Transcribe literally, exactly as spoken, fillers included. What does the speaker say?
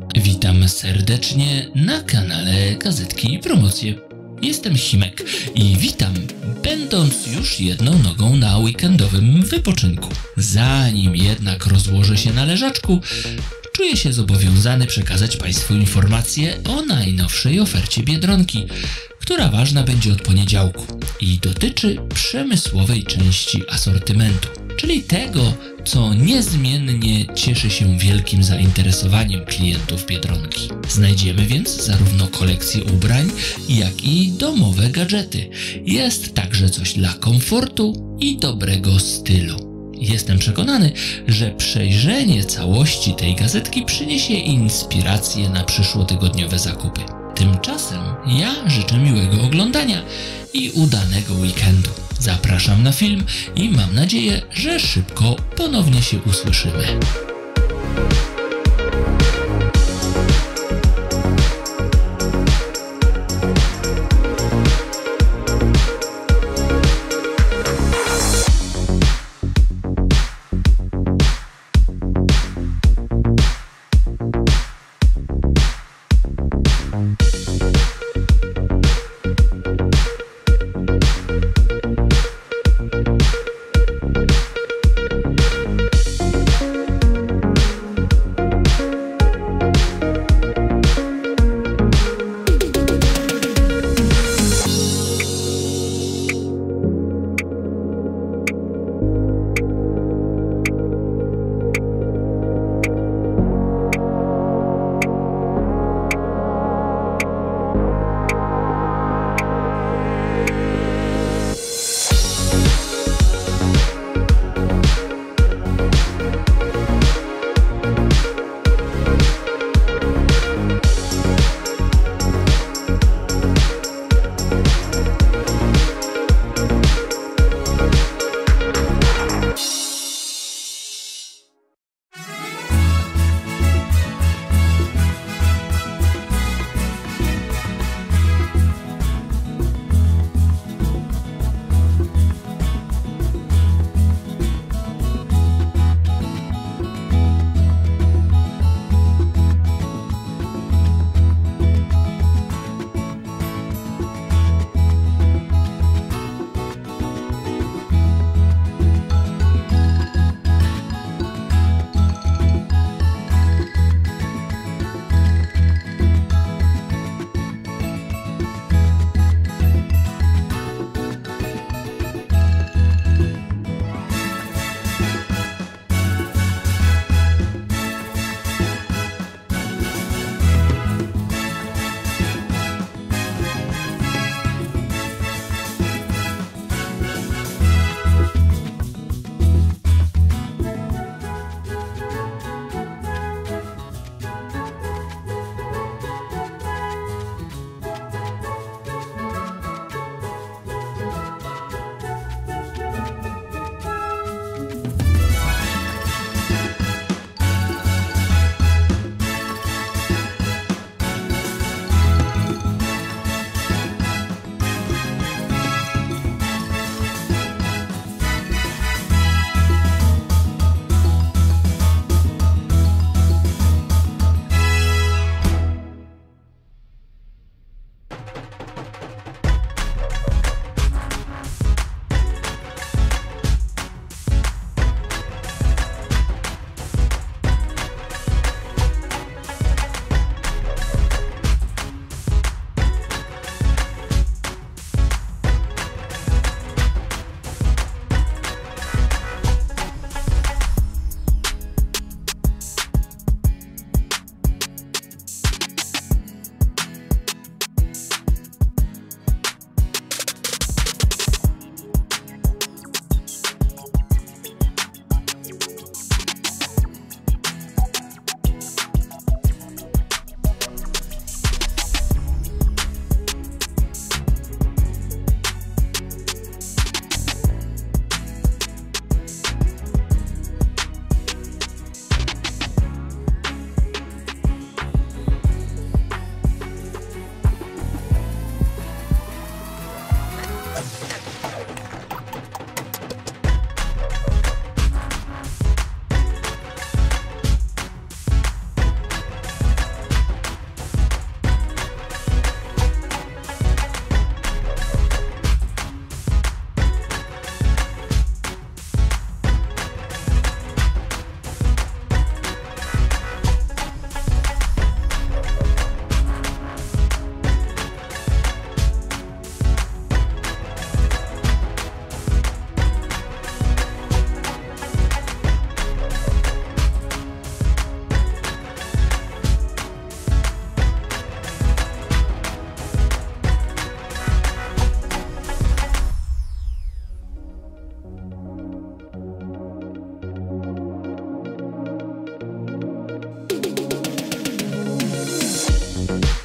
Witam serdecznie na kanale Gazetki i Promocje. Jestem Himek i witam, będąc już jedną nogą na weekendowym wypoczynku. Zanim jednak rozłożę się na leżaczku, czuję się zobowiązany przekazać Państwu informacje o najnowszej ofercie Biedronki, która ważna będzie od poniedziałku i dotyczy przemysłowej części asortymentu, czyli tego, co niezmiennie cieszy się wielkim zainteresowaniem klientów Biedronki. Znajdziemy więc zarówno kolekcję ubrań, jak i domowe gadżety. Jest także coś dla komfortu i dobrego stylu. Jestem przekonany, że przejrzenie całości tej gazetki przyniesie inspirację na przyszłotygodniowe zakupy. Tymczasem ja życzę miłego oglądania i udanego weekendu. Zapraszam na film i mam nadzieję, że szybko ponownie się usłyszymy. Cześć!